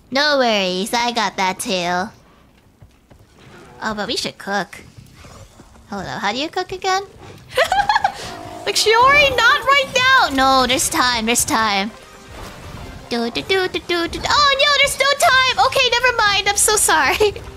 No worries, I got that too. Oh, but we should cook. Hold on, how do you cook again? Like Shiori, not right now! No, there's time, there's time. Oh no, there's no time! Okay, never mind, I'm so sorry.